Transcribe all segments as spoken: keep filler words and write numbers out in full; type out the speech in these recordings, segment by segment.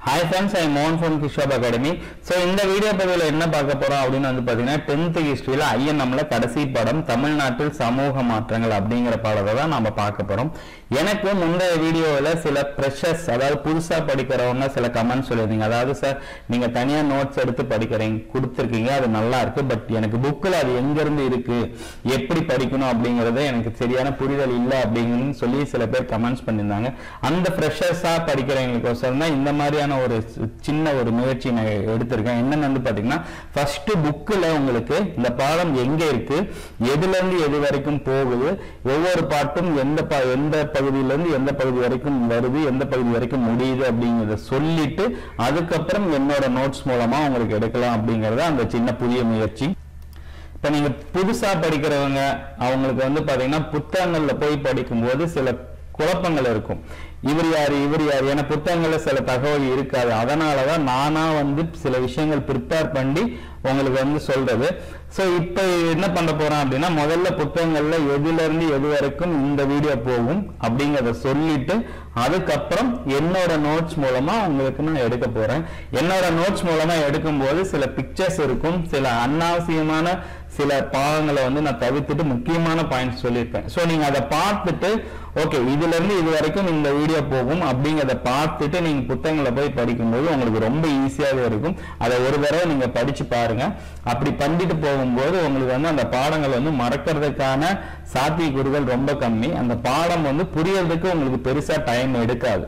Hi friends, I am Mohan from Kishab Academy. So இந்த video பதிவுல என்ன பார்க்க போறோம் அப்படினு வந்து பாத்தீங்கன்னா tenth ஹிஸ்டரியில I N M ல கடைசி பாடம் தமிழ்நாட்டில் சமூக மாற்றங்கள் அப்படிங்கற பாடத்தை தான் நாம பார்க்க போறோம். எனக்கு முந்தைய வீடியோல சில ஃப்ரெஷர்ஸ் அதாவது புதுசா படிக்கிறவங்க சில கமெண்ட்ஸ் சொல்லிருந்தீங்க. அதாவது சார் நீங்க தனியா நோட்ஸ் எடுத்து படிக்கிறீங்க கொடுத்திருக்கீங்க அது நல்லா இருக்கு பட் எனக்கு புக்ல அது எங்க இருந்து இருக்கு எப்படி படிக்கணும் அப்படிங்கறது எனக்கு சரியான புரிதல் இல்ல அப்படிங்கன்னு சொல்லி சில பேர் கமெண்ட்ஸ் பண்ணிருந்தாங்க. அந்த ஃப்ரெஷர்ஸா படிக்கிறவங்களுக்கோசரம் தான் இந்த மாதிரியான ஒரு சின்ன ஒரு முயற்சி நான் எடுத்திருக்கேன். என்னன்னு வந்து பாத்தீங்கன்னா ஃபர்ஸ்ட் புக்ல உங்களுக்கு இந்த பாடம் எங்க இருக்கு எதுல இருந்து எது வரைக்கும் போகுது ஒவ்வொரு பாட்டும் எந்த எந்த பகுதியில இருந்து எந்த பகுதி வரைக்கும் வருது எந்த பகுதி வரைக்கும் முடியுது அப்படிங்கறத சொல்லிட்டு அதுக்கப்புறம் என்னோட நோட்ஸ் மூலமா உங்களுக்கு எடுக்கலாம் அப்படிங்கறது அந்த சின்ன புதிய முயற்சி. இப்ப நீங்க புதுசா படிக்கிறவங்க அவங்களுக்கு வந்து பாத்தீங்கன்னா புத்தகங்கள்ல போய் படிக்கும்போது சில குழப்பங்கள் இருக்கும். இவர் யாரு இவர் யாரு ஏன்னா புத்தகங்கள்ல சில தகவல் இருக்காது. அதனாலதான் நானா வந்து சில விஷயங்கள் ப்ரிப்பேர் பண்ணி உங்களுக்கு வந்து சொல்றது. சோ இப்ப என்ன பண்ண போறோம் அப்படின்னா முதல்ல புத்தகங்கள்ல எதுல இருந்து எது வரைக்கும் இந்த வீடியோ போகும் அப்படிங்கறத சொல்லிட்டு அதுக்கப்புறம் என்னோட நோட்ஸ் மூலமா உங்களுக்கு நான் எடுக்க போறேன். என்னோட நோட்ஸ் மூலமா எடுக்கும் போது சில பிக்சர்ஸ் இருக்கும், சில அனாவசியமான சில பாகங்களை வந்து நான் தவிர்த்துட்டு முக்கியமான பாயிண்ட்ஸ் சொல்லியிருப்பேன். சோ நீங்க அதை பார்த்துட்டு ஓகே இதுல இருந்து இது வரைக்கும் இந்த வீடியோ போகும் அப்படிங்கறத பார்த்துட்டு நீங்க புத்தகங்களை போய் படிக்கும்போது உங்களுக்கு ரொம்ப ஈஸியாவே இருக்கும். அதை ஒரு தடவை நீங்க படிச்சு பாருங்க. அப்படி பண்ணிட்டு போகும்போது உங்களுக்கு வந்து அந்த பாடங்கள் வந்து மறக்கிறதுக்கான சாத்தியக்கூறுகள் ரொம்ப கம்மி. அந்த பாடம் வந்து புரியறதுக்கு உங்களுக்கு பெருசா டைம் எடுக்காது.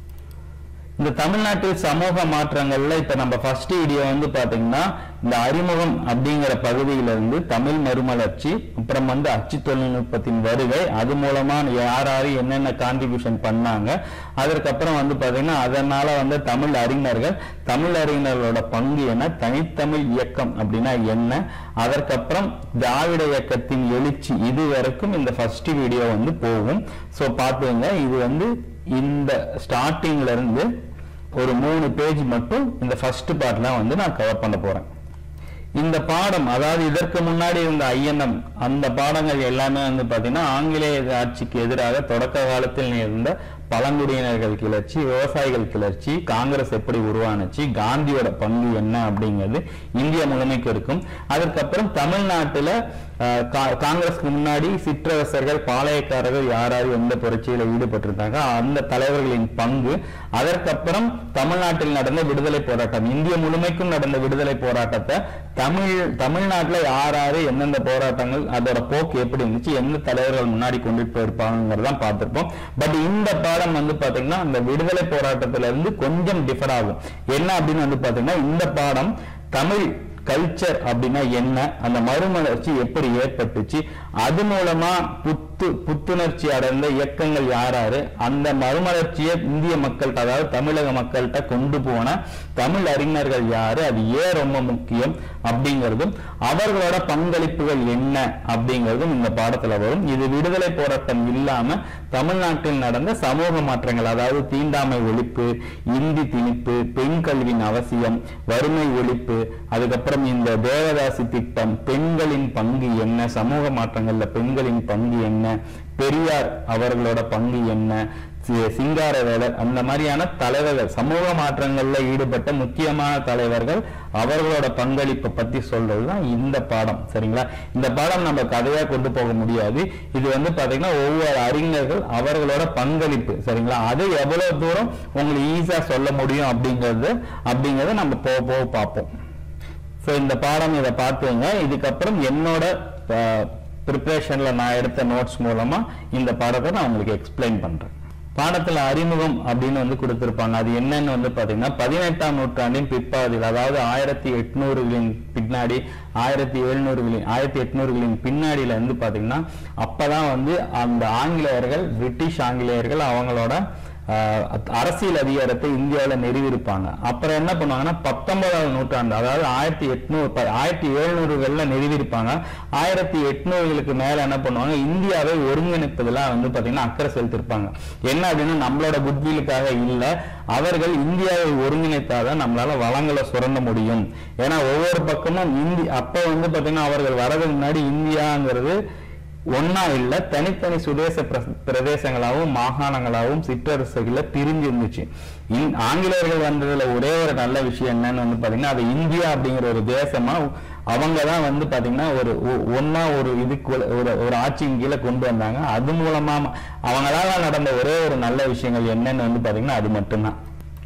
இந்த தமிழ்நாட்டில் சமூக மாற்றங்கள்ல இப்ப நம்ம ஃபர்ஸ்ட் வீடியோ வந்து பாத்தீங்கன்னா இந்த அறிமுகம் அப்படிங்கிற பகுதியிலிருந்து தமிழ் மறுமலர்ச்சி அப்புறம் வந்து அச்சு தொழில்நுட்பத்தின் வருகை அது மூலமா யார் யாரு என்னென்ன கான்ட்ரிபியூஷன் பண்ணாங்க அதற்கப்புறம் வந்து பாத்தீங்கன்னா அதனால வந்து தமிழ் அறிஞர்கள் தமிழ் அறிஞர்களோட பங்கு என்ன தனித்தமிழ் இயக்கம் அப்படின்னா என்ன அதற்கப்புறம் திராவிட இயக்கத்தின் எழுச்சி இது வரைக்கும் இந்த ஃபர்ஸ்ட் வீடியோ வந்து போகும். சோ பாத்துங்க இது வந்து இந்த ஸ்டார்டிங்ல இருந்து ஒரு மூணு பேஜ் மட்டும் இந்த ஃபர்ஸ்ட் பார்ட்ல வந்து நான் கவர் பண்ண போறேன். இந்த பாடம் அதாவது இதற்கு முன்னாடி இருந்த I N M அந்த பாடங்கள் எல்லாமே வந்து பாத்தீங்கன்னா ஆங்கிலேய ஆட்சிக்கு எதிராக தொடக்க காலத்தில் இருந்த பழங்குடியினர்கள் கிளர்ச்சி விவசாயிகள் கிளர்ச்சி காங்கிரஸ் எப்படி உருவானுச்சு காந்தியோட பங்கு என்ன அப்படிங்கிறது இந்தியா முழுமைக்கு இருக்கும். அதற்கப்புறம் தமிழ்நாட்டுல காங்கிரஸ்க்கு முன்னாடி சிற்றரசர்கள் பாளையக்காரர்கள் யாராரு எந்த புரட்சியில ஈடுபட்டிருந்தாங்க அந்த தலைவர்களின் பங்கு அதற்கப்புறம் தமிழ்நாட்டில் நடந்த விடுதலை போராட்டம் இந்திய முழுமைக்கும் நடந்த விடுதலை போராட்டத்தை தமிழ் தமிழ்நாட்டுல யாராரு எந்தெந்த போராட்டங்கள் அதோட போக்கு எப்படி இருந்துச்சு எந்த தலைவர்கள் முன்னாடி கொண்டுட்டு போயிருப்பாங்கிறதான் பார்த்திருப்போம். பட் இந்த பாடம் வந்து பாத்தீங்கன்னா அந்த விடுதலை போராட்டத்துல இருந்து கொஞ்சம் டிஃபர் ஆகும். என்ன அப்படின்னு வந்து பாத்தீங்கன்னா இந்த பாடம் தமிழ் கல்ச்சர் அப்படின்னா என்ன அந்த மறுமலர்ச்சி எப்படி ஏற்பட்டுச்சு அது மூலமா புத்து புத்துணர்ச்சி அடைந்த இயக்கங்கள் யாராரு அந்த மறுமலர்ச்சியை இந்திய மக்கள்கிட்ட அதாவது தமிழக மக்கள்கிட்ட கொண்டு போன தமிழ் அறிஞர்கள் யாரு அது ஏன் ரொம்ப முக்கியம் அப்படிங்கிறதும் அவர்களோட பங்களிப்புகள் என்ன அப்படிங்கிறதும் இந்த பாடத்துல வரும். இது விடுதலை போராட்டம் இல்லாம தமிழ்நாட்டில் நடந்த சமூக மாற்றங்கள் அதாவது தீண்டாமை ஒழிப்பு இந்தி திணிப்பு பெண் கல்வியின் அவசியம் வறுமை ஒழிப்பு அதுக்கப்புறம் இந்த தேவதாசி திட்டம் பெண்களின் பங்கு என்ன சமூக மாற்றங்கள்ல பெண்களின் பங்கு என்ன பெரியார் அவர்களோட பங்கு என்ன சிங்காரவேலர் அந்த மாதிரியான தலைவர்கள் சமூக மாற்றங்கள்ல ஈடுபட்ட முக்கியமான தலைவர்கள் அவர்களோட பங்களிப்பை பத்தி சொல்றதுதான் இந்த பாடம். சரிங்களா? இந்த பாடம் நம்ம கதையா கொண்டு போக முடியாது. இது வந்து பாத்தீங்கன்னா ஒவ்வொரு அறிஞர்கள் அவர்களோட பங்களிப்பு சரிங்களா அது எவ்வளவு தூரம் உங்களுக்கு ஈஸியா சொல்ல முடியும் அப்படிங்கிறது அப்படிங்கறத நம்ம போக போக பார்ப்போம். சோ இந்த பாடம் இதை பார்த்துங்க. இதுக்கப்புறம் என்னோட ப்ரிப்பரேஷன்ல நான் எடுத்த நோட்ஸ் மூலமா இந்த பாடத்தை நான் உங்களுக்கு எக்ஸ்பிளைன் பண்றேன். பாடத்துல அறிமுகம் அப்படின்னு வந்து கொடுத்திருப்பாங்க. அது என்னன்னு வந்து பாத்தீங்கன்னா பதினெட்டாம் நூற்றாண்டின் பிற்பாதில் அதாவது ஆயிரத்தி எட்நூறுகளின் பின்னாடி ஆயிரத்தி எழுநூறுகளின் ஆயிரத்தி எட்நூறுகளின் பின்னாடியில இருந்து பாத்தீங்கன்னா அப்பதான் வந்து அந்த ஆங்கிலேயர்கள் பிரிட்டிஷ் ஆங்கிலேயர்கள் அவங்களோட அரசியல் அதிகாரத்தை இந்தியாவில நிறுவிருப்பாங்க. அப்புறம் என்ன பண்ணுவாங்கன்னா பத்தொன்பதாவது நூற்றாண்டு அதாவது ஆயிரத்தி எட்நூறு ஆயிரத்தி எழுநூறுகள்ல நிறுவிருப்பாங்க. ஆயிரத்தி எட்நூறுகளுக்கு மேல என்ன பண்ணுவாங்க இந்தியாவை ஒருங்கிணைப்பதுல வந்து பாத்தீங்கன்னா அக்கறை செலுத்திருப்பாங்க. என்ன அப்படின்னா நம்மளோட குட்விலுக்காக இல்ல அவர்கள் இந்தியாவை ஒருங்கிணைத்தாதான் நம்மளால வளங்களை சுரண்ட முடியும். ஏன்னா ஒவ்வொரு பக்கமும் இந்தி அப்ப வந்து பாத்தீங்கன்னா அவர்கள் வரதுக்கு முன்னாடி இந்தியாங்கிறது ஒன்னா இல்ல, தனித்தனி சுதேச பிரதேசங்களாகவும் மாகாணங்களாகவும் சிற்றரசுகளை பிரிஞ்சு இருந்துச்சு. ஆங்கிலேயர்கள் வந்ததுல ஒரே ஒரு நல்ல விஷயம் என்னன்னு வந்து பாத்தீங்கன்னா, அது இந்தியா அப்படிங்கிற ஒரு தேசமா அவங்கதான் வந்து பாத்தீங்கன்னா ஒரு ஒன்னா ஒரு இதுக்கு ஒரு ஒரு ஆட்சியின் கீழே கொண்டு வந்தாங்க. அது மூலமா அவங்களால நடந்த ஒரே ஒரு நல்ல விஷயங்கள் என்னன்னு வந்து பாத்தீங்கன்னா அது மட்டும்தான்.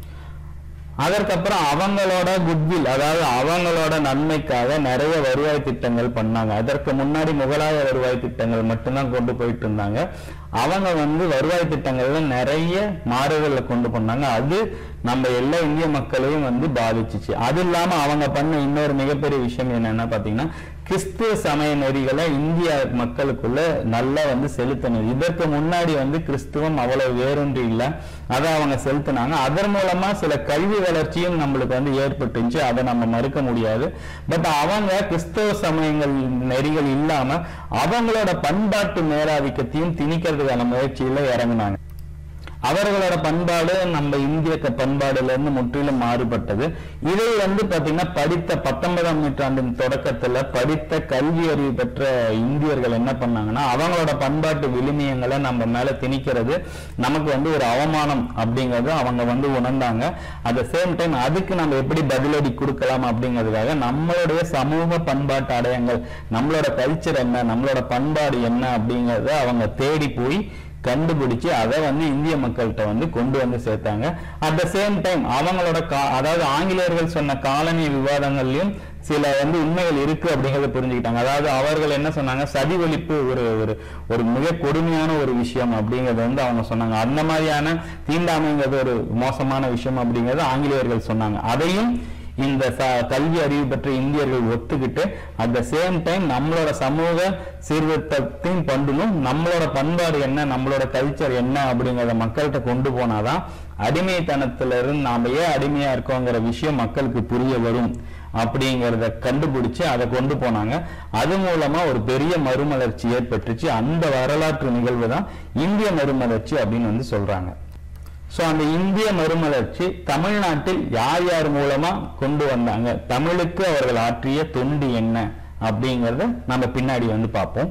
அதற்கப்புறம் அவங்களோட குட்வில், அதாவது அவங்களோட நன்மைக்காக நிறைய வருவாய் திட்டங்கள் பண்ணாங்க. அதற்கு முன்னாடி முகலாய வருவாய் திட்டங்கள் மட்டும்தான் கொண்டு போயிட்டு இருந்தாங்க. அவங்க வந்து வருவாய் திட்டங்கள்ல நிறைய மாறுதலை கொண்டு போனாங்க. அது நம்ம எல்லா இந்திய மக்களையும் வந்து பாதிச்சிச்சு. அது இல்லாம அவங்க பண்ண இன்னொரு மிகப்பெரிய விஷயம் என்னன்னா பாத்தீங்கன்னா, கிறிஸ்துவ சமய நெறிகளை இந்திய மக்களுக்குள்ள நல்லா வந்து செலுத்தினது. இதற்கு முன்னாடி வந்து கிறிஸ்துவம் அவ்வளவு வேறொன்று இல்லை, அதை அவங்க செலுத்தினாங்க. அதன் மூலமா சில கல்வி வளர்ச்சியும் நம்மளுக்கு வந்து ஏற்பட்டுச்சு, அதை நம்ம மறுக்க முடியாது. பட் அவங்க கிறிஸ்தவ சமயங்கள் நெறிகள் இல்லாம அவங்களோட பண்பாட்டு மேலாதிக்கத்தையும் திணிக்கிறதுக்கான முயற்சியில இறங்கினாங்க. அவர்களோட பண்பாடு நம்ம இந்திய பண்பாடுல இருந்து முற்றிலும் மாறுபட்டது. இதை வந்து பாத்தீங்கன்னா படித்த பத்தொன்பதாம் நூற்றாண்டின் தொடக்கத்துல படித்த கல்வி அறிவு பெற்ற இந்தியர்கள் என்ன பண்ணாங்கன்னா, அவங்களோட பண்பாட்டு விழுமியங்களை நம்ம மேல திணிக்கிறது நமக்கு வந்து ஒரு அவமானம் அப்படிங்கறது அவங்க வந்து உணர்ந்தாங்க. அட் த சேம் டைம் அதுக்கு நம்ம எப்படி பதிலடி கொடுக்கலாம் அப்படிங்கிறதுக்காக நம்மளுடைய சமூக பண்பாட்டு அடையங்கள், நம்மளோட கல்ச்சர் என்ன, நம்மளோட பண்பாடு என்ன அப்படிங்கறத அவங்க தேடி போய் கண்டுபிடிச்சு அதை வந்து இந்திய மக்கள்கிட்ட வந்து கொண்டு வந்து சேர்த்தாங்க. அட் த சேம் டைம் அவங்களோட அதாவது ஆங்கிலேயர்கள் சொன்ன காலனி விவாதங்கள்லயும் சில வந்து உண்மைகள் இருக்கு அப்படிங்கறத புரிஞ்சுக்கிட்டாங்க. அதாவது அவர்கள் என்ன சொன்னாங்க, சதி ஒழிப்பு ஒரு ஒரு மிக கொடுமையான ஒரு விஷயம் அப்படிங்கறது வந்து அவங்க சொன்னாங்க. அந்த மாதிரியான தீண்டாமைங்கிறது ஒரு மோசமான விஷயம் அப்படிங்கறது ஆங்கிலேயர்கள் சொன்னாங்க. அதையும் இந்த கல்வி அறிவு பெற்ற இந்தியர்கள் ஒத்துக்கிட்டு அட் த சேம் டைம் நம்மளோட சமூக சீர்திருத்தத்தையும் பண்ணணும், நம்மளோட பண்பாடு என்ன, நம்மளோட கல்ச்சர் என்ன அப்படிங்கிறத மக்கள்கிட்ட கொண்டு போனாதான் அடிமைத்தனத்துல இருந்து நாம ஏன் அடிமையா இருக்கோங்கிற விஷயம் மக்களுக்கு புரிய வரும் அப்படிங்கிறத கண்டுபிடிச்சு அதை கொண்டு போனாங்க. அது மூலமா ஒரு பெரிய மறுமலர்ச்சி ஏற்பட்டுச்சு. அந்த வரலாற்று நிகழ்வு தான் இந்திய மறுமலர்ச்சி அப்படின்னு வந்து சொல்றாங்க. சோ அந்த இந்திய மறுமலர்ச்சி தமிழ்நாட்டில் யார் யார் மூலமா கொண்டு வந்தாங்க, தமிழுக்கு அவர்கள் ஆற்றிய தொண்டு என்ன அப்படிங்கறத நம்ம பின்னாடி வந்து பார்ப்போம்.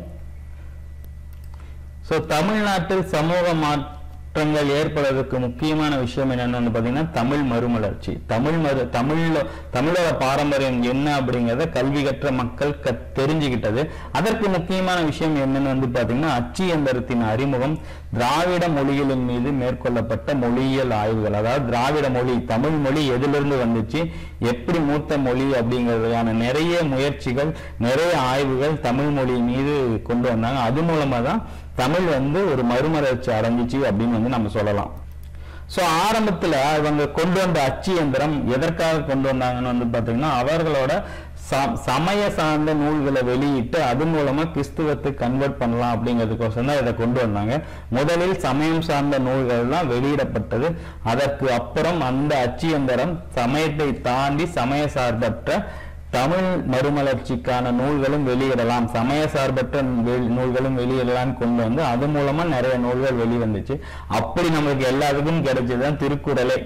சோ தமிழ்நாட்டில் சமூக மாற்றங்கள் ஏற்படுவதற்கு முக்கியமான விஷயம் என்னன்னு பாத்தீங்கன்னா தமிழ் மறுமலர்ச்சி. தமிழ் மறு தமிழ்ல தமிழோட பாரம்பரியம் என்ன அப்படிங்கறத கல்வி கற்ற மக்கள் தெரிஞ்சுக்கிட்டது. அதற்கு முக்கியமான விஷயம் என்னன்னு வந்து பாத்தீங்கன்னா அச்சு எந்திரத்தின் அறிமுகம், திராவிட மொழிகளின் மீது மேற்கொள்ளப்பட்ட மொழியியல் ஆய்வுகள். அதாவது திராவிட மொழி, தமிழ் மொழி எதிலிருந்து வந்துச்சு, எப்படி மூத்த மொழி அப்படிங்கிறதுக்கான நிறைய முயற்சிகள், நிறைய ஆய்வுகள் தமிழ் மொழி மீது கொண்டு வந்தாங்க. அது மூலமா தான் தமிழ் வந்து ஒரு மறுமலர்ச்சி அடைஞ்சிச்சு அப்படின்னு வந்து நம்ம சொல்லலாம். சோ ஆரம்பத்துல அவங்க கொண்டு வந்த அச்சு எந்திரம் எதற்காக கொண்டு வந்தாங்கன்னு வந்து பாத்தீங்கன்னா, அவர்களோட சமய சார்ந்த நூல்களை வெளியிட்டு அது மூலமா கிறிஸ்துவத்தை கன்வெர்ட் பண்ணலாம் அப்படிங்கிறதுக்கோசம் தான் இதை கொண்டு வந்தாங்க. முதலில் சமயம் சார்ந்த நூல்கள் தான் வெளியிடப்பட்டது. அதற்கு அப்புறம் அந்த அச்சு எந்திரம் சமயத்தை தாண்டி சமய சார்பற்ற தமிழ் மறுமலர்ச்சிக்கான நூல்களும் வெளியிடலாம், சமய சார்பற்ற நூல்களும் வெளியிடலாம் கொண்டு வந்து அது மூலமா நிறைய நூல்கள் வெளிவந்துச்சு. அப்படி நம்மளுக்கு எல்லாத்துக்கும் கிடைச்சதுதான் திருக்குறளே.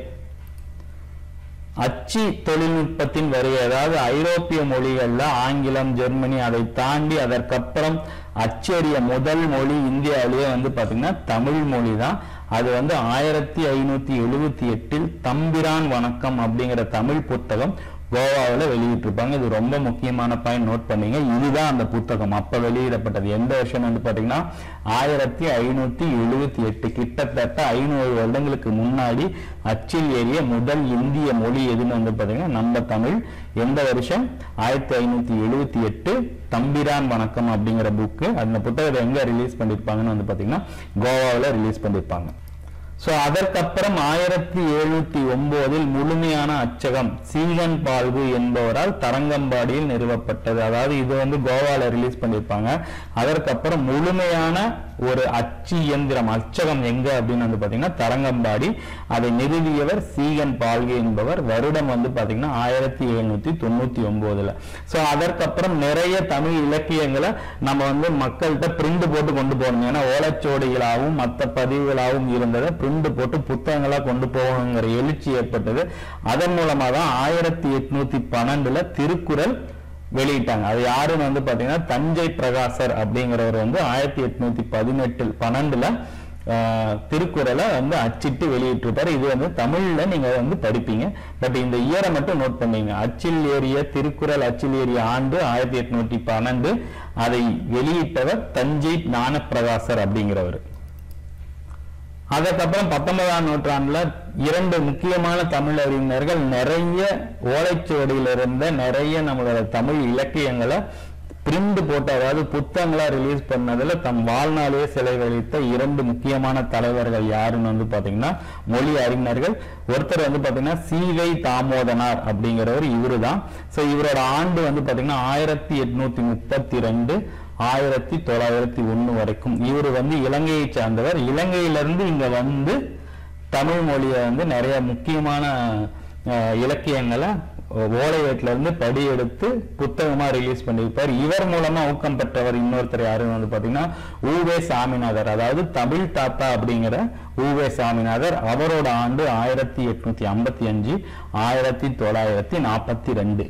அச்சு தொழில்நுட்பத்தின் வருகை, அதாவது ஐரோப்பிய மொழிகள்ல ஆங்கிலம், ஜெர்மனி, அதை தாண்டி அதற்கப்புறம் அச்சறிய முதல் மொழி இந்தியாவிலேயே வந்து பாத்தீங்கன்னா தமிழ் மொழி தான். அது வந்து ஆயிரத்தி ஐநூத்தி எழுபத்தி எட்டில் தம்பிரான் வணக்கம் அப்படிங்கிற தமிழ் புத்தகம் கோவாவில் வெளியிட்டிருப்பாங்க. இது ரொம்ப முக்கியமான பாயிண்ட், நோட் பண்ணீங்க. இதுதான் அந்த புத்தகம் அப்ப வெளியிடப்பட்டது. எந்த வருஷம் வந்து பாத்தீங்கன்னா ஆயிரத்தி ஐநூத்தி எழுபத்தி எட்டு, கிட்டத்தட்ட ஐநூறு வருடங்களுக்கு முன்னாடி அச்சில் ஏறிய முதல் இந்திய மொழி எதுன்னு வந்து பாத்தீங்கன்னா நம்ம தமிழ். எந்த வருஷம்? ஆயிரத்தி ஐநூத்தி எழுபத்தி எட்டு, தம்பிரான் வணக்கம் அப்படிங்கிற புக்கு. அந்த புத்தகத்தை எங்க ரிலீஸ் பண்ணிருப்பாங்கன்னு வந்து பாத்தீங்கன்னா கோவாவில் ரிலீஸ் பண்ணிருப்பாங்க. சோ அதற்கப்புறம் ஆயிரத்தி எழுநூத்தி ஒன்பதில் முழுமையான அச்சகம் சீகன் பால்கு என்பவரால் தரங்கம்பாடியில் நிறுவப்பட்டது. அதாவது இது வந்து கோவால ரிலீஸ் பண்ணிருப்பாங்க. அதற்கப்புறம் முழுமையான ஒரு அச்சு இயந்திரம், அச்சகம் எங்க அப்படின்னு வந்து பாத்தீங்கன்னா தரங்கம்பாடி. அதை நிறுவியவர் சீகன் பால்கு என்பவர். வருடம் வந்து பாத்தீங்கன்னா ஆயிரத்தி எழுநூத்தி தொண்ணூத்தி ஒன்பதுல. சோ அதற்கப்புறம் நிறைய தமிழ் இலக்கியங்களை நம்ம வந்து மக்கள்கிட்ட பிரிண்ட் போட்டு கொண்டு போகணும். ஏன்னா ஓலைச்சோடிகளாகவும் மற்ற பதிவுகளாகவும் இருந்ததை பிரிண்ட் போட்டு புத்தகங்களா கொண்டு போகணுங்கிற எழுச்சி ஏற்பட்டது. அதன் மூலமா தான் ஆயிரத்தி எட்நூத்தி பன்னெண்டுல திருக்குறள் வெளியிட்டாங்க. அது யாருன்னு வந்து பாத்தீங்கன்னா தஞ்சை பிரகாசர் அப்படிங்கிறவர் வந்து ஆயிரத்தி எட்நூத்தி பதினெட்டில் பன்னெண்டுல திருக்குறளை வந்து அச்சிட்டு வெளியிட்டிருப்பாரு. இது வந்து தமிழ்ல நீங்க வந்து படிப்பீங்க. பட் இந்த இயரை மட்டும் நோட் பண்ணீங்க. அச்சில் ஏறிய திருக்குறள் அச்சில் ஏறிய ஆண்டு ஆயிரத்தி எட்நூத்தி பன்னெண்டு. அதை வெளியிட்டவர் தஞ்சை ஞானப்பிரகாசர் அப்படிங்கிறவர். அதுக்கப்புறம் பத்தொன்பதாம் நூற்றாண்டுல இரண்டு முக்கியமான தமிழ் அறிஞர்கள் நிறைய ஓலைச்சுவடியில் இருந்த நிறைய நம்மளோட தமிழ் இலக்கியங்களை பிரிண்ட் போட்டு, அதாவது புத்தகங்களா ரிலீஸ் பண்ணதுல தம் வாழ்நாளையே செலவழித்த இரண்டு முக்கியமான தலைவர்கள் யாருன்னு வந்து பாத்தீங்கன்னா மொழி அறிஞர்கள். ஒருத்தர் வந்து பாத்தீங்கன்னா சீவை தாமோதனார் அப்படிங்கிறவர், இவரு தான். சோ இவரோட ஆண்டு வந்து பாத்தீங்கன்னா ஆயிரத்தி எட்நூத்தி முப்பத்தி ரெண்டு ஆயிரத்தி தொள்ளாயிரத்தி ஒண்ணு வரைக்கும். இவர் வந்து இலங்கையை சார்ந்தவர். இலங்கையிலிருந்து இங்க வந்து தமிழ் மொழியை வந்து நிறைய முக்கியமான இலக்கியங்களை ஓலையேட்டுல இருந்து படி எடுத்து புத்தகமா ரிலீஸ் பண்ணியிருப்பார். இவர் மூலமா ஊக்கம் பெற்றவர் இன்னொருத்தர் யாருன்னு வந்து பாத்தீங்கன்னா ஊவே சாமிநாதர், அதாவது தமிழ் தாத்தா அப்படிங்கிற ஊவே சாமிநாதர். அவரோட ஆண்டு ஆயிரத்தி எட்நூத்தி ஐம்பத்தி அஞ்சு ஆயிரத்தி தொள்ளாயிரத்தி நாற்பத்தி ரெண்டு.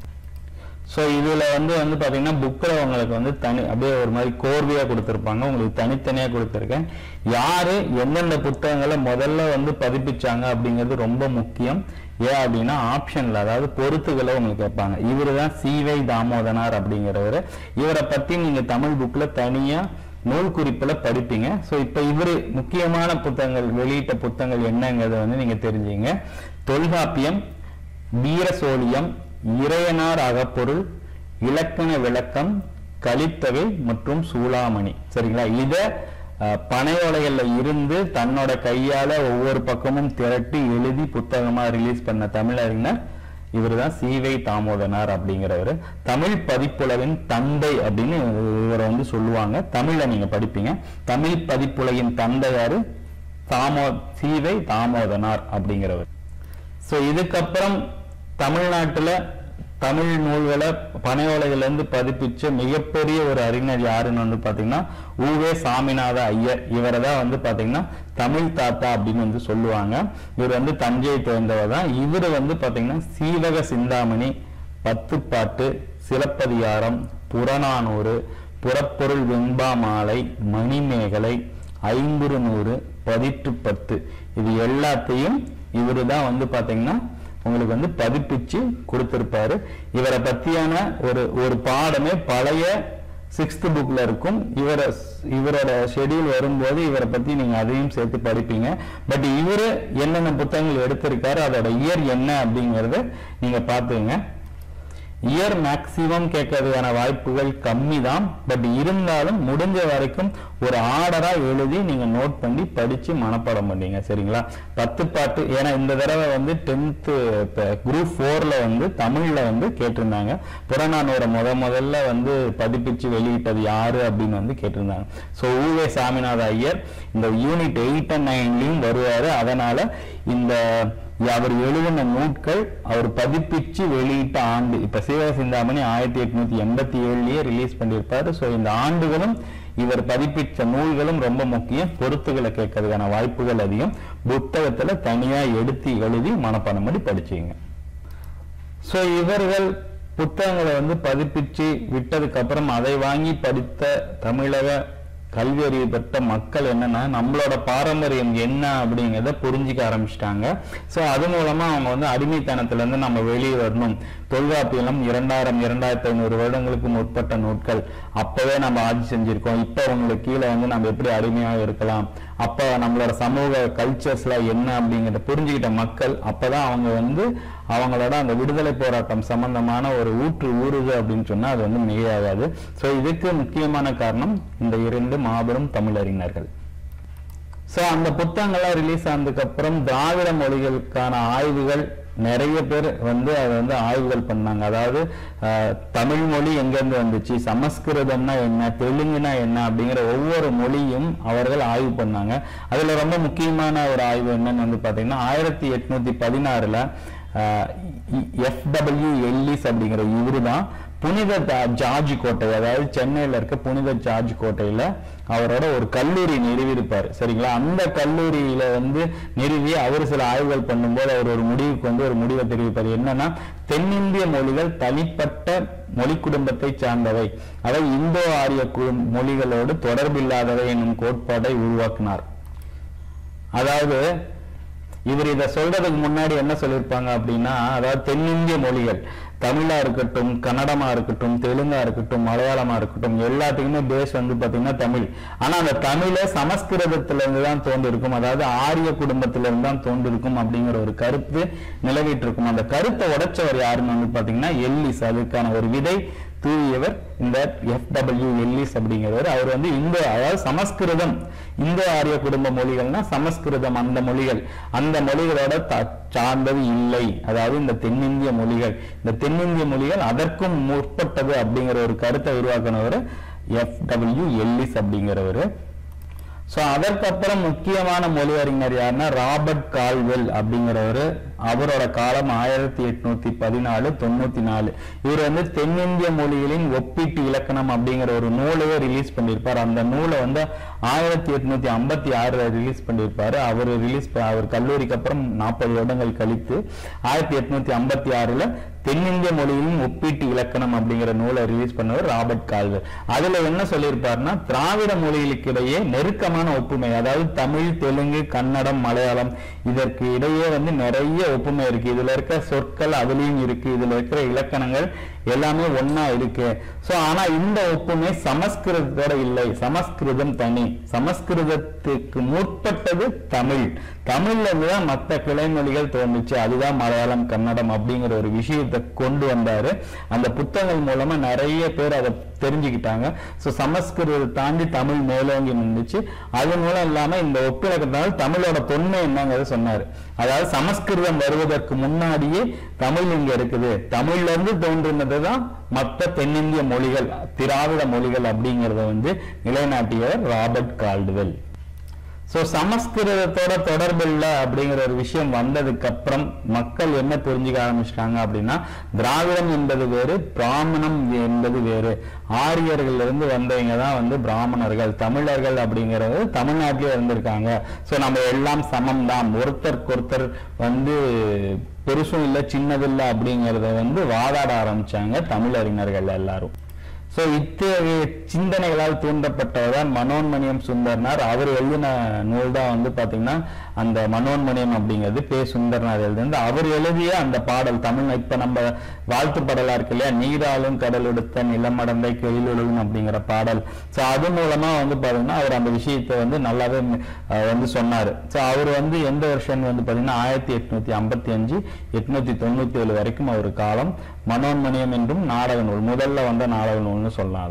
ஸோ இதுல வந்து வந்து பாத்தீங்கன்னா புக்கில் உங்களுக்கு வந்து தனி அப்படியே ஒரு மாதிரி கோர்வையா கொடுத்துருப்பாங்க. உங்களுக்கு தனித்தனியா கொடுத்துருக்கேன். யாரு எந்தெந்த புத்தகங்களை முதல்ல வந்து பதிப்பிச்சாங்க அப்படிங்கிறது ரொம்ப முக்கியம். ஏன் அப்படின்னா ஆப்ஷன்ல, அதாவது பொறுத்துகளை உங்களுக்கு கேட்பாங்க. இவரு தான் சீவை தாமோதனார் அப்படிங்கிறவரு. இவரை பத்தி நீங்க தமிழ் புக்ல தனியா நூல் குறிப்புல படிப்பீங்க. ஸோ இப்ப இவரு முக்கியமான புத்தகங்கள் வெளியிட்ட புத்தகங்கள் என்னங்கிறத வந்து நீங்க தெரிஞ்சுங்க. தொல்காப்பியம், வீரசோழியம், இறையனார் அகப்பொருள், இலக்கண விளக்கம், கலித்தொகை மற்றும் சூளாமணி. சரிங்களா? இத பனையோலைகள்ல இருந்து தன்னோட கையால ஒவ்வொரு பக்கமும் திரட்டி எழுதி புத்தகமா ரிலீஸ் பண்ண தமிழறிஞர் இவர் தான் சீவை தாமோதனார் அப்படிங்கிறவர். தமிழ் பதிப்புலகின் தந்தை அப்படின்னு இவரை வந்து சொல்லுவாங்க. தமிழ்ல நீங்க படிப்பீங்க. தமிழ் பதிப்புலகின் தந்தை யாரு? தாமோ சீவை தாமோதனார் அப்படிங்கிறவர். சோ இதுக்கப்புறம் தமிழ்நாட்டுல தமிழ் நூல்களை பனையோலைகள் இருந்து பதிப்பிச்ச மிகப்பெரிய ஒரு அறிஞர் யாருன்னு வந்து பாத்தீங்கன்னா ஊவே சாமிநாத ஐயர். இவரை தான் வந்து பாத்தீங்கன்னா தமிழ் தாத்தா அப்படின்னு வந்து சொல்லுவாங்க. இவர் வந்து தஞ்சையை சேர்ந்தவர் தான். இவர் வந்து பாத்தீங்கன்னா சீவக சிந்தாமணி, பத்துப்பாட்டு, சிலப்பதிகாரம், புறநானூறு, புறப்பொருள் வெண்பா மாலை, மணிமேகலை, ஐம்புறு நூறு, பதிற்று பத்து, இது எல்லாத்தையும் இவரு தான் வந்து பாத்தீங்கன்னா உங்களுக்கு வந்து பதிப்பிச்சு கொடுத்திருப்பாரு. இவரை பத்தியான ஒரு ஒரு பாடமே பழைய சிக்ஸ்த் புக்ல இருக்கும். இவர இவரோட ஷெடியூல் வரும்போது இவரை பத்தி நீங்க அதையும் சேர்த்து படிப்பீங்க. பட் இவரு என்னென்ன புத்தகங்கள் எடுத்திருக்காரு, அதோட இயர் என்ன அப்படிங்கறத நீங்க பாத்துங்க. இயர் மேக்சிமம் கேட்கறதுக்கான வாய்ப்புகள் கம்மி தான். பட் இருந்தாலும் முடிஞ்ச வரைக்கும் ஒரு ஆர்டரா எழுதி நீங்க நோட் பண்ணி படிச்சு மனப்பாடம் பண்ணீங்க. சரிங்களா? பத்து பாட்டு, ஏன்னா இந்த தடவை வந்து டென்த் குரூப் போர்ல வந்து தமிழ்ல வந்து கேட்டிருந்தாங்க. புறநானூரை முத முதல்ல வந்து பதிப்பிச்சு வெளியிட்டது யாரு அப்படின்னு வந்து கேட்டிருந்தாங்க. ஸோ ஊவே சாமிநாத ஐயர் இந்த யூனிட் எயிட் அண்ட் நைன்லயும் வருவாரு. அதனால இந்த அவர் எழுதின நூட்கள் அவர் பதிப்பிச்சு வெளியிட்ட ஆண்டு, இப்ப சீவக சிந்தாமணி ஆயிரத்தி எட்நூத்தி எண்பத்தி ஏழுலயே ரிலீஸ் பண்ணியிருப்பாரு. ஸோ இந்த ஆண்டுகளும் இவர் பதிப்பிச்ச நூல்களும் ரொம்ப முக்கியம். பொறுத்துகளை கேட்கறதுக்கான வாய்ப்புகள் அதிகம். புத்தகத்துல தனியா எடுத்து எழுதி மனப்பாடம் பண்ணி படிச்சுங்க. ஸோ இவர்கள் புத்தகங்களை வந்து பதிப்பிச்சு விட்டதுக்கு அப்புறம் அதை வாங்கி படித்த தமிழக கல்வி அறிவு பெற்ற மக்கள் என்னன்னா நம்மளோட பாரம்பரியம் என்ன அப்படிங்கிறத புரிஞ்சிக்க ஆரம்பிச்சிட்டாங்க. ஸோ அது மூலமா அவங்க வந்து அடிமைத்தனத்துல இருந்து நம்ம வெளியே வரணும். தொல்காப்பியம் இரண்டாயிரம் இரண்டாயிரத்தி ஐநூறு வருடங்களுக்கு முற்பட்ட நூட்கள். அப்பவே நம்ம ஆட்சி செஞ்சிருக்கோம். இப்ப அவங்களுக்கு கீழே வந்து நம்ம எப்படி அடிமையாக இருக்கலாம், அப்ப நம்மளோட சமூக கல்ச்சர்ஸ்ல என்ன அப்படிங்கிறத புரிஞ்சுக்கிட்ட மக்கள் அப்பதான் அவங்க வந்து அவங்களோட அந்த விடுதலை போராட்டம் சம்பந்தமான ஒரு ஊற்று ஊறுது அப்படின்னு சொன்னா அது வந்து மிகையாகாது. ஸோ இதுக்கு முக்கியமான காரணம் இந்த இரண்டு மாபெரும் தமிழறிஞர்கள். ஸோ அந்த புத்தகங்கள்லாம் ரிலீஸ் ஆனதுக்கு அப்புறம் திராவிட மொழிகளுக்கான ஆய்வுகள் நிறைய பேர் வந்து அதை வந்து ஆய்வுகள் பண்ணாங்க. அதாவது தமிழ் மொழி எங்கேருந்து வந்துச்சு, சமஸ்கிருதம்னா என்ன, தெலுங்குனா என்ன அப்படிங்கிற ஒவ்வொரு மொழியும் அவர்கள் ஆய்வு பண்ணாங்க. அதுல ரொம்ப முக்கியமான ஒரு ஆய்வு என்னன்னு வந்து பாத்தீங்கன்னா ஆயிரத்தி எட்நூத்தி பதினாறுல எஃப் டபிள்யூ எல்லிஸ் அப்படிங்கிற இவரு தான் புனித ஜார்ஜ் கோட்டை, அதாவது சென்னையில இருக்க புனித ஜார்ஜ் கோட்டையில அவரோட ஒரு கல்லூரி நிறுவியிருப்பார் சரிங்களா. அந்த கல்லூரியில வந்து நிறுவி அவர் சில ஆய்வுகள் பண்ணும்போது அவர் ஒரு முடிவுக்கு வந்து ஒரு முடிவை தெரிவிப்பார். என்னன்னா, தென்னிந்திய மொழிகள் தனிப்பட்ட மொழி குடும்பத்தை சார்ந்தவை, அவை இந்தோ ஆரிய மொழிகளோடு தொடர்பில்லாதவை என்னும் கோட்பாட்டை உருவாக்கினார். அதாவது இவர் இதை சொல்றதுக்கு முன்னாடி என்ன சொல்லியிருப்பாங்க அப்படின்னா, அதாவது தென்னிந்திய மொழிகள் தமிழா இருக்கட்டும், கன்னடமா இருக்கட்டும், தெலுங்கா இருக்கட்டும், மலையாளமா இருக்கட்டும், எல்லாத்துக்குமே பேஸ் வந்து பாத்தீங்கன்னா தமிழ். ஆனா அந்த தமிழை சமஸ்கிருதத்துல இருந்து தான் தோன்றிருக்கும், அதாவது ஆரிய குடும்பத்தில இருந்து தான் தோன்றிருக்கும் அப்படிங்கிற ஒரு கருத்து நிலவிட்டு இருக்கும். அந்த கருத்தை உடைச்சவர் யாருன்னு வந்து பாத்தீங்கன்னா எல்லிஸ். அதுக்கான ஒரு விதை தூவியவர் இந்த எஃப் டபிள்யூ எல்லிஸ் அப்படிங்கிறவர். அவர் வந்து இந்த அதாவது சமஸ்கிருதம், இந்தோ ஆரிய குடும்ப மொழிகள்னா சமஸ்கிருதம் அந்த மொழிகள், அந்த மொழிகளோட சார்ந்தது இல்லை. அதாவது இந்த தென்னிந்திய மொழிகள், இந்த தென்னிந்திய மொழிகள் அதற்கும் முற்பட்டது அப்படிங்கிற ஒரு கருத்தை உருவாக்கினவர் எஃப் டபிள்யூ எல்லிஸ் அப்படிங்கிறவர். சோ அதற்கப்புறம் முக்கியமான மொழி அறிஞர் யாருன்னா ராபர்ட் கால்வெல் அப்படிங்கிறவரு. அவரோட காலம் ஆயிரத்தி எட்நூத்தி பதினாலு தொண்ணூத்தி நாலு. இவர் வந்து தென்னிந்திய மொழிகளின் ஒப்பீட்டு இலக்கணம் அப்படிங்கிற ஒரு நூலையே ரிலீஸ் பண்ணியிருப்பார். அந்த நூலை வந்து ஆயிரத்தி எட்நூத்தி ஐம்பத்தி ஆறுல ரிலீஸ் பண்ணியிருப்பாரு. அவர் ரிலீஸ் அவர் கல்லூரிக்கு அப்புறம் நாற்பது வருடங்கள் கழித்து ஆயிரத்தி எட்நூத்தி ஐம்பத்தி ஆறுல தென்னிந்திய மொழியின் ஒப்பீட்டு இலக்கணம் அப்படிங்கிற நூலை ரிலீஸ் பண்ணவர் ராபர்ட் கால்வெல். அதுல என்ன சொல்லியிருப்பாருன்னா, திராவிட மொழிகளுக்கு இடையே நெருக்கமான ஒப்புமை, அதாவது தமிழ், தெலுங்கு, கன்னடம், மலையாளம் இதற்கு இடையே வந்து நிறைய ஒப்புமை இருக்கு. இதுல இருக்க சொற்கள் அதுலயும் இருக்கு, இதுல இருக்கிற இலக்கணங்கள் எல்லாமே ஒன்னா இருக்கு. சோ ஆனா இந்த ஒப்புமை சமஸ்கிருதத்தோட இல்லை, சமஸ்கிருதம் தனி, சமஸ்கிருதத்துக்கு முற்பட்டது தமிழ், தமிழ்ல இருந்துதான் மற்ற கிளைமொழிகள் தோன்றுச்சு, அதுதான் மலையாளம், கன்னடம் அப்படிங்கிற ஒரு விஷயத்தை கொண்டு வந்தாரு. அந்த புத்தகங்கள் மூலமா நிறைய பேர் அதை தெரிஞ்சுக்கிட்டாங்க. சோ சமஸ்கிருதத்தை தாண்டி தமிழ் மேலோங்கி நின்றுச்சு. அது மூலம் இல்லாம இந்த ஒப்பிலக்கத்தினால் தமிழோட தொன்மை என்னங்கிறத சொன்னாரு. அதாவது சமஸ்கிருதம் வருவதற்கு முன்னாடியே தமிழ் இங்க இருக்குது, தமிழ்ல இருந்து தோன்றினதுதான் மற்ற தென்னிந்திய மொழிகள், திராவிட மொழிகள் அப்படிங்கறத வந்து நிலைநாட்டியவர் ராபர்ட் கால்டுவெல். சோ சமஸ்கிருதத்தோட தொடர்பு இல்லை அப்படிங்கிற ஒரு விஷயம் வந்ததுக்கு அப்புறம் மக்கள் என்ன புரிஞ்சுக்க ஆரம்பிச்சிட்டாங்க அப்படின்னா, திராவிடம் என்பது வேறு, பிராமணம் என்பது வேறு. ஆரியர்கள் இருந்து வந்தவங்க தான் வந்து பிராமணர்கள், தமிழர்கள் அப்படிங்கிறது தமிழ்நாட்டிலே இருந்திருக்காங்க. சோ நம்ம எல்லாம் சமம் தான், ஒருத்தருக்கு ஒருத்தர் வந்து பெருசும் இல்லை சின்னதில்லை அப்படிங்கிறத வந்து வாதாட ஆரம்பிச்சாங்க தமிழறிஞர்கள் எல்லாரும். சோ இத்தகைய சிந்தனைகளால் தூண்டப்பட்டவர் மனோன்மணியம் சுந்தரனார். அவர் எழுதின நூல் தான் வந்து பாத்தீங்கன்னா அந்த மனோன்மணியம் அப்படிங்கிறது பே சுந்தரனார் எழுதினது. அவர் எழுதிய அந்த பாடல் தமிழ், இப்ப நம்ம வாழ்த்து பாடலா இருக்கு இல்லையா, நீராலும் கடல் எடுத்த நிலமடந்தை கெயிலுழும் அப்படிங்கிற பாடல். சோ அது மூலமா வந்து பாத்தீங்கன்னா அவர் அந்த விஷயத்தை வந்து நல்லாவே வந்து சொன்னாரு. சோ அவர் வந்து எந்த வருஷம் வந்து பாத்தீங்கன்னா ஆயிரத்தி எட்நூத்தி ஐம்பத்தி அஞ்சு எட்நூத்தி தொண்ணூத்தி ஏழு வரைக்கும் அவர் காலம். மனோன்மணியம் என்றும் நாடக நூல், முதல்ல வந்த நாடக நூல்னு சொல்லலாம்.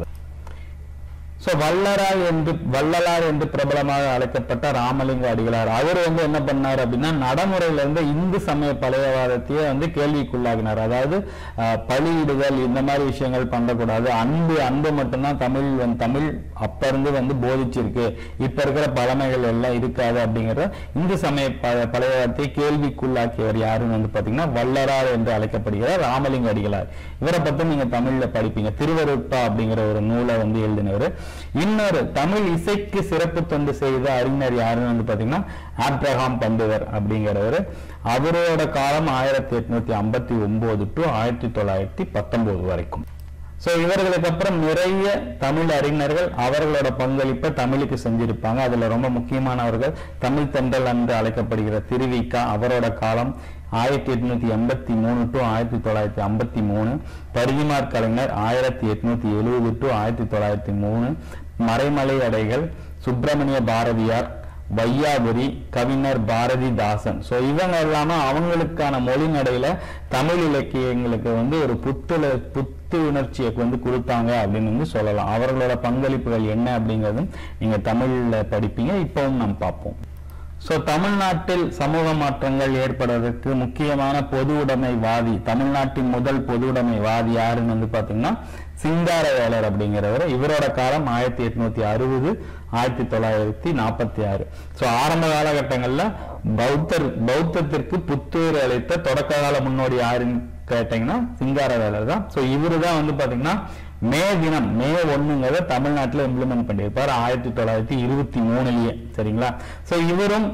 சோ வள்ளலார் என்று வள்ளலார் என்று பிரபலமாக அழைக்கப்பட்ட ராமலிங்க அடிகளார், அவர் வந்து என்ன பண்ணார் அப்படின்னா, நடைமுறையில இருந்து இந்து சமய பழையவாதத்தையே வந்து கேள்விக்குள்ளாகினார். அதாவது பலியிடுதல் இந்த மாதிரி விஷயங்கள் பண்ணக்கூடாது, அன்பு அன்பு மட்டும்தான் தமிழ் தமிழ் அப்ப இருந்து வந்து போதிச்சிருக்கு, இப்ப இருக்கிற பழமைகள் எல்லாம் இருக்காது அப்படிங்கிற இந்து சமய பழையவாதத்தை கேள்விக்குள்ளாக்கியவர் யாருன்னு வந்து பாத்தீங்கன்னா வள்ளலார் என்று அழைக்கப்படுகிறார் ராமலிங்க அடிகளார். இவரை பத்தி நீங்க தமிழ்ல படிப்பீங்க. திருவருட்பா அப்படிங்கிற ஒரு நூலை வந்து எழுதினவர். இன்னொரு தமிழ் இசைக்கு சிறப்பு தொண்டு செய்த அறிஞர் யாருன்னு வந்து பாத்தீங்கன்னா ஆப்ரஹாம் பண்டுவர் அப்படிங்கிறவர். அவரோட காலம் ஆயிரத்தி எட்நூத்தி ஐம்பத்தி ஒன்பது டு ஆயிரத்தி தொள்ளாயிரத்தி பத்தொன்பது வரைக்கும். சோ இவர்களுக்கு அப்புறம் நிறைய தமிழ் அறிஞர்கள் அவர்களோட பங்களிப்பை தமிழுக்கு செஞ்சிருப்பாங்க. அதுல ரொம்ப முக்கியமானவர்கள் தமிழ் தென்றல் என்று அழைக்கப்படுகிற திருவிக்கா, அவரோட காலம் ஆயிரத்தி எட்நூத்தி எண்பத்தி மூணு டு ஆயிரத்தி தொள்ளாயிரத்தி ஐம்பத்தி மூணு. பரிதிமார் கலைஞர் ஆயிரத்தி எட்நூத்தி எழுபது டு ஆயிரத்தி தொள்ளாயிரத்தி மூணு. மறைமலை அடைகள், சுப்பிரமணிய பாரதியார், வையாபுரி, கவிஞர் பாரதிதாசன். சோ இவங்க எல்லாமே அவங்களுக்கான மொழி நடையில தமிழ் இலக்கியங்களுக்கு வந்து ஒரு புத்துண புத்து உணர்ச்சியை வந்து கொடுத்தாங்க அப்படின்னு வந்து சொல்லலாம். அவர்களோட பங்களிப்புகள் என்ன அப்படிங்கிறதும் நீங்க தமிழ்ல படிப்பீங்க. இப்பவும் நம்ம பார்ப்போம். சோ தமிழ்நாட்டில் சமூக மாற்றங்கள் ஏற்படுவதற்கு முக்கியமான பொது உடைமைவாதி, தமிழ்நாட்டின் முதல் பொது உடைமைவாதி யாருன்னு வந்து பாத்தீங்கன்னா சிங்காரவேலர் அப்படிங்கிறவர். இவரோட காலம் ஆயிரத்தி எட்நூத்தி அறுபது ஆயிரத்தி தொள்ளாயிரத்தி நாற்பத்தி ஆறு. சோ ஆரம்ப காலகட்டங்கள்ல பௌத்தர் பௌத்தத்திற்கு புத்துயிர் அளித்த தொடக்க கால முன்னோடி யாருன்னு கேட்டீங்கன்னா சிங்காரவேலர் தான். சோ இவரு தான் வந்து பாத்தீங்கன்னா மே தினம் மே ஒண்ணுங்கிறத தமிழ்நாட்டில் இம்ப்ளிமெண்ட் பண்ணியிருப்பார் ஆயிரத்தி தொள்ளாயிரத்தி இருபத்தி மூணுலயே. சரிங்களா? சோ இவரும்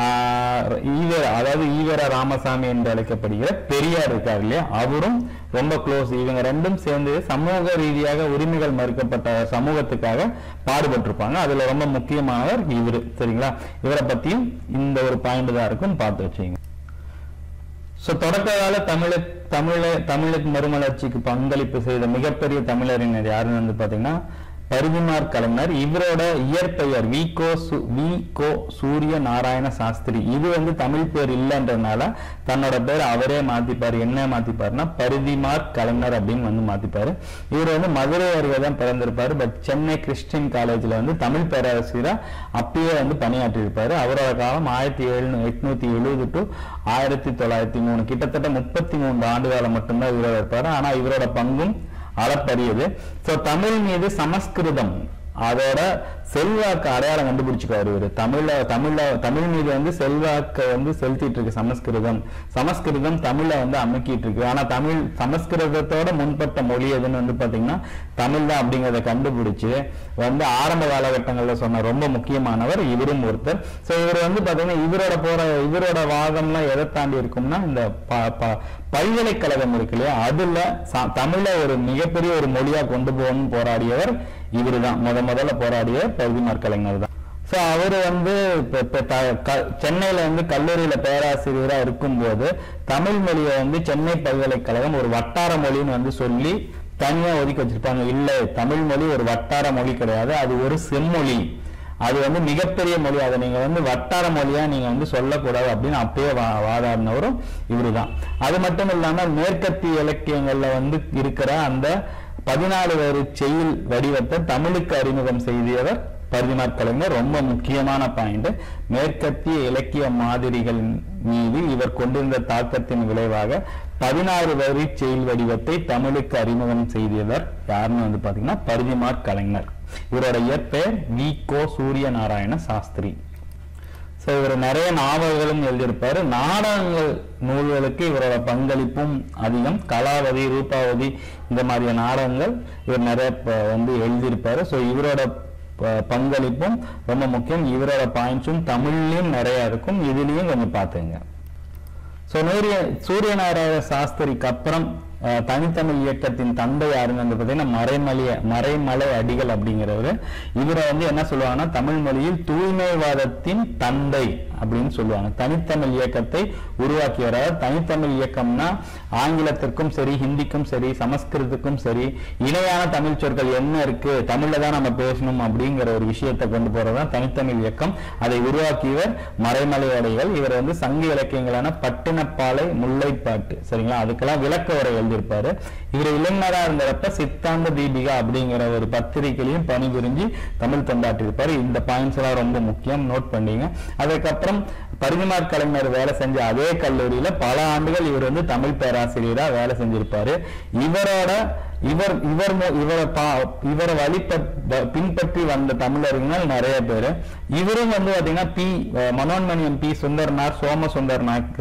ஈவேர அதாவது ஈவேர ராமசாமி என்று அழைக்கப்படுகிற பெரியார் இருக்கார் இல்லையா, அவரும் ரொம்ப க்ளோஸ். இவங்க ரெண்டும் சேர்ந்து சமூக ரீதியாக உரிமைகள் மறுக்கப்பட்ட சமூகத்துக்காக பாடுபட்டிருப்பாங்க. அதுல ரொம்ப முக்கியமானவர் இவரு. சரிங்களா? இவரை பத்தியும் இந்த ஒரு பாயிண்ட் தான் இருக்கும், பார்த்து வச்சுங்க. சோ தொடக்க கால தமிழ தமிழ தமிழுக்கு மறுமலர்ச்சிக்கு பங்களிப்பு செய்த மிகப்பெரிய தமிழறிஞர் யாருன்னு வந்து பாத்தீங்கன்னா பரிதிமார் கலைஞர். இவரோட இயற்பெயர் we go we go Surya Narayana Shastri. இது வந்து தமிழ் பேர் இல்லைன்றதுனால தன்னோட பேர் அவரே மாத்திப்பாரு. என்ன மாத்திப்பாருன்னா பரிதிமார் கலைஞர் அப்படின்னு வந்து மாத்திப்பாரு. இவர் வந்து மதுரை அருகே தான் பிறந்திருப்பாரு. பட் சென்னை கிறிஸ்டியன் காலேஜ்ல வந்து தமிழ் பேராசிரியரா அப்பயே வந்து பணியாற்றி இருப்பாரு. அவரோட காலம் ஆயிரத்தி எழுநூ எட்நூத்தி எழுபது டு ஆயிரத்தி தொள்ளாயிரத்தி மூணு கிட்டத்தட்ட முப்பத்தி மூன்று ஆண்டு காலம் மட்டும்தான் இவரோட இருப்பாரு. ஆனா இவரோட பங்கும் அளப்பரியது. சோ தமிழ் மீது சமஸ்கிருதம் அதோட செல்வாக்கு அடையாளம் கண்டுபிடிச்சுக்காரு இவரு. தமிழ்ல தமிழ்ல தமிழ் மீது வந்து செல்வாக்க வந்து செலுத்திட்டு இருக்கு சமஸ்கிருதம். சமஸ்கிருதம் தமிழ்ல வந்து அமைக்கிட்டு இருக்கு. ஆனா தமிழ் சமஸ்கிருதத்தோட முன்பட்ட மொழி எதுன்னு வந்து பாத்தீங்கன்னா தமிழ் தான் அப்படிங்கிறத கண்டுபிடிச்சு வந்து ஆரம்ப காலகட்டங்கள்ல சொன்ன ரொம்ப முக்கியமானவர் இவரும் ஒருத்தர். சோ இவர் வந்து பாத்தீங்கன்னா இவரோட போற இவரோட வாதம்லாம் எதை தாண்டி இருக்கும்னா இந்த பல்கலைக்கழகம் இருக்கு இல்லையா, அதுல தமிழ ஒரு மிகப்பெரிய ஒரு மொழியா கொண்டு போகணும்னு போராடியவர் இவரு தான். முத முதல்ல போராடிய பரிதிமார் கலைஞர் தான். சோ அவரு வந்து சென்னையில வந்து கல்லூரியில பேராசிரியரா இருக்கும் போது தமிழ் மொழியை வந்து சென்னை பல்கலைக்கழகம் ஒரு வட்டார மொழின்னு வந்து சொல்லி தனியா ஒதுக்கி வச்சிருப்பாங்க. இல்ல, தமிழ் மொழி ஒரு வட்டார மொழி கிடையாது, அது ஒரு செம்மொழி, அது வந்து மிகப்பெரிய மொழி, அதை நீங்க வந்து வட்டார மொழியா நீங்க வந்து சொல்லக்கூடாது அப்படின்னு அப்பயே வாதாடினவரும் இவருதான். அது மட்டும் இல்லாம மேற்கத்திய இலக்கியங்கள்ல வந்து இருக்கிற அந்த பதினாலு வரி செய்யுள் வடிவத்தை தமிழுக்கு அறிமுகம் செய்தவர் பரிதிமார் கலைஞர். ரொம்ப முக்கியமான பாயிண்ட். மேற்கத்திய இலக்கிய மாதிரிகள் மீது இவர் கொண்டிருந்த தாக்கத்தின் விளைவாக பதினாறு வரி செய்யுள் வடிவத்தை தமிழுக்கு அறிமுகம் செய்தவர் யாருன்னு வந்து பாத்தீங்கன்னா பரிதிமார் கலைஞர். இவரோட இயற்பெயர் we go Surya Narayana Shastri. So இவர் நிறைய நாவல்களும் எழுதியிருப்பாரு. நாடகங்கள் நூல்களுக்கு இவரோட பங்களிப்பும் அதிகம். கலாவதி, ரூபாவதி இந்த மாதிரியான நாடகங்கள் இவர் நிறைய வந்து எழுதியிருப்பாரு. சோ இவரோட பங்களிப்பும் ரொம்ப முக்கியம். இவரோட பாயிண்ட்ஸும் தமிழ்லயும் நிறைய இருக்கும், இதுலயும் கொஞ்சம் பாத்துங்க. சோ நூரிய சூரிய நாராயண சாஸ்திரிக்கு அப்புறம் தனித்தமிழ் இயக்கத்தின் தந்தை யாருன்னு வந்து பாத்தீங்கன்னா மறைமலைய மறைமலை அடிகள் அப்படிங்கிறவரு. இவரை வந்து என்ன சொல்லுவாங்கன்னா தமிழ் மொழியில் தூய்மைவாதத்தின் தந்தை அப்படின்னு சொல்லுவாங்க. தனித்தமிழ் இயக்கத்தை உருவாக்கியவர். தனித்தமிழ் இயக்கம்னா ஆங்கிலத்திற்கும் சரி, ஹிந்திக்கும் சரி, சமஸ்கிருதத்துக்கும் சரி இணையான தமிழ் சொற்கள் என்ன இருக்கு, தமிழ்ல தான் நம்ம பேசணும் அப்படிங்கிற ஒரு விஷயத்தை கொண்டு போறதுதான் தனித்தமிழ் இயக்கம். அதை உருவாக்கியவர் மறைமலை அடிகள். இவர் வந்து சங்க இலக்கியங்களான பட்டினப்பாலை, முல்லைப்பாட்டு சரிங்களா, அதுக்கெல்லாம் விளக்க உரை எழுதியிருப்பாரு. இவர் இளைஞரா இருந்தப்ப சித்தாந்த தீபிகா அப்படிங்கிற ஒரு பத்திரிகையிலையும் பணிபுரிஞ்சு தமிழ் தொண்டாற்றிருப்பாரு. இந்த பாயிண்ட்ஸ் எல்லாம் ரொம்ப முக்கியம், நோட் பண்ணீங்க. அதுக்கப்புறம் பரிதிமார் கலைஞர் வேலை செஞ்ச அதே கல்லூரியில பல ஆண்டுகள் இவர் வந்து தமிழ் பேராசிரியரா வேலை செஞ்சிருப்பாரு. இவரோட இவர் இவர் இவரை இவரை வழிப பின்பற்றி வந்த தமிழர்கள் நிறைய பேரு. இவரும் வந்து பாத்தீங்கன்னா பி மனோன்மணியம் பி சுந்தரனார், சோம சுந்தர்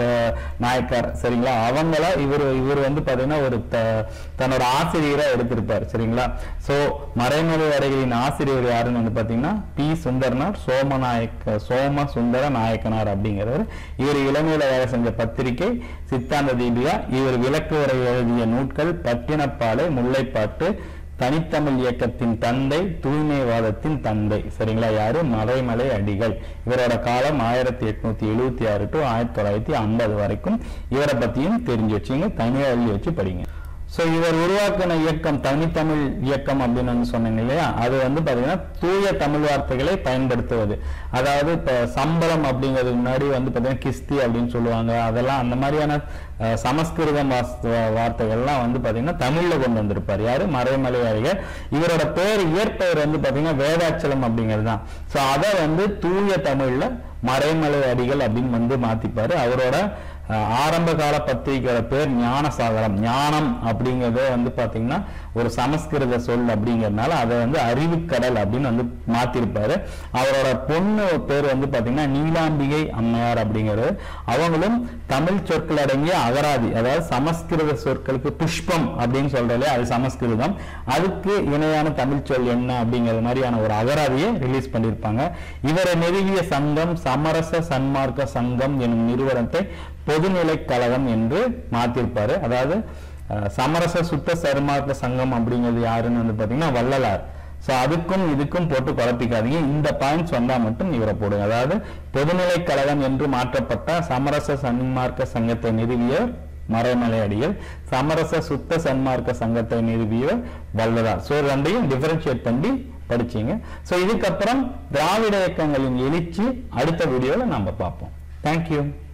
நாயக்கர் சரிங்களா, அவங்கள இவர் இவர் வந்து பாத்தீங்கன்னா ஒரு தன்னோட ஆசிரியரா எடுத்திருப்பார் சரிங்களா. சோ மறைமலை அடிகளின் ஆசிரியர் யாருன்னு வந்து பாத்தீங்கன்னா பி சுந்தரனார் சோமநாயக்க சோம சுந்தர நாயக்கனார் அப்படிங்கிறவர். இவர் இளமையில வேலை செஞ்ச பத்திரிகை சித்தாந்த தீபிகா. இவர் விளக்கு உரை எழுதிய நூட்கள் பட்டினப்பாலை, முல்லைப்பாட்டு, தனித்தமிழ் இயக்கத்தின் தந்தை, தூய்மைவாதத்தின் தந்தை சரிங்களா. யாரு? மறைமலை அடிகள். இவரோட காலம் ஆயிரத்தி எட்நூத்தி எழுபத்தி ஆறு டு ஆயிரத்தி தொள்ளாயிரத்தி ஐம்பது வரைக்கும். இவரை பத்தியும் தெரிஞ்சு வச்சுங்க, தனியா எழுதி வச்சு படிங்க. சோ இவர் உருவாக்கின இயக்கம் தனித்தமிழ் இயக்கம் அப்படின்னு சொன்னீங்க இல்லையா, அது வந்து பாத்தீங்கன்னா தூய தமிழ் வார்த்தைகளை பயன்படுத்துவது. அதாவது இப்ப சம்பளம் அப்படிங்கிறதுக்கு முன்னாடி வந்து பாத்தீங்கன்னா கிஸ்தி அப்படின்னு சொல்லுவாங்க. அதெல்லாம் அந்த மாதிரியான சமஸ்கிருதம் வார்த்தைகள்லாம் வந்து பாத்தீங்கன்னா தமிழ்ல கொண்டு வந்திருப்பார். யாரு? மறைமலை அடிகள். இவரோட பேர் இயற்பெயர் வந்து பாத்தீங்கன்னா வேதாச்சலம் அப்படிங்கிறது தான். சோ அதை வந்து தூய தமிழ்ல மறைமலை அடிகள் அப்படின்னு வந்து மாத்திப்பாரு. அவரோட ஆரம்ப கால பத்திரிகையோட பேர் ஞானசாகரம். ஞானம் அப்படிங்கறத வந்து பாத்தீங்கன்னா ஒரு சமஸ்கிருத சொல் அப்படிங்கறதுனால அதை வந்து அறிவுக்கடல் அப்படின்னு வந்து மாத்திருப்பாரு. அவரோட பொண்ணு பேர் வந்து பாத்தீங்கன்னா நீலாம்பிகை அம்மையார் அப்படிங்கிறது. அவங்களும் தமிழ் சொற்கள் அடங்கிய அகராதி, அதாவது சமஸ்கிருத சொற்களுக்கு புஷ்பம் அப்படின்னு சொல்றதுல அது சமஸ்கிருதம், அதுக்கு இணையான தமிழ் சொல் என்ன அப்படிங்கிற மாதிரியான ஒரு அகராதியை ரிலீஸ் பண்ணியிருப்பாங்க. இவரை நிறுவிய சங்கம் சமரச சன்மார்க்க சங்கம் எனும் நிறுவனத்தை பொதுநிலை கழகம் என்று மாத்திருப்பாரு. அதாவது சமரச சுத்த சன்மார்க்க சங்கம் அப்படிங்கிறது யாருன்னு வந்து பாத்தீங்கன்னா வள்ளலார். சோ அதுக்கும் இதுக்கும் போட்டு குழப்பிக்காதீங்க, இந்த பாயிண்ட்ஸ் வந்தா மட்டும் இவரை போடுங்க. அதாவது பொதுநிலை கழகம் என்று மாற்றப்பட்ட சமரச சன்மார்க்க சங்கத்தை நிறுவிய மறைமலை அடிகள், சமரச சுத்த சன்மார்க்க சங்கத்தை நிறுவிய வள்ளலார். சோ ரெண்டையும் டிஃபரன்ஷியேட் பண்ணி படிச்சீங்க. சோ இதுக்கப்புறம் திராவிட இயக்கங்களின் எழுச்சி அடுத்த வீடியோல நாம பார்ப்போம். தேங்க்யூ.